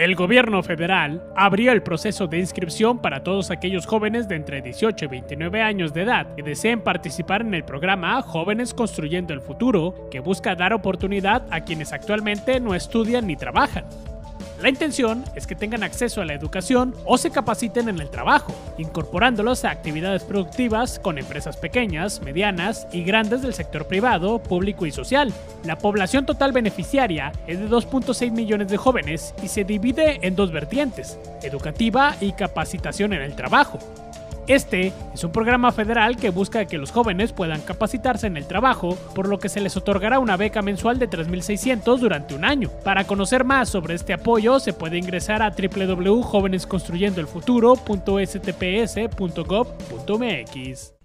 El gobierno federal abrió el proceso de inscripción para todos aquellos jóvenes de entre 18 y 29 años de edad que deseen participar en el programa Jóvenes Construyendo el Futuro, que busca dar oportunidad a quienes actualmente no estudian ni trabajan. La intención es que tengan acceso a la educación o se capaciten en el trabajo, incorporándolos a actividades productivas con empresas pequeñas, medianas y grandes del sector privado, público y social. La población total beneficiaria es de 2.6 millones de jóvenes y se divide en dos vertientes: educativa y capacitación en el trabajo. Este es un programa federal que busca que los jóvenes puedan capacitarse en el trabajo, por lo que se les otorgará una beca mensual de $3,600 durante un año. Para conocer más sobre este apoyo, se puede ingresar a www.jovenesconstruyendoelfuturo.stps.gov.mx.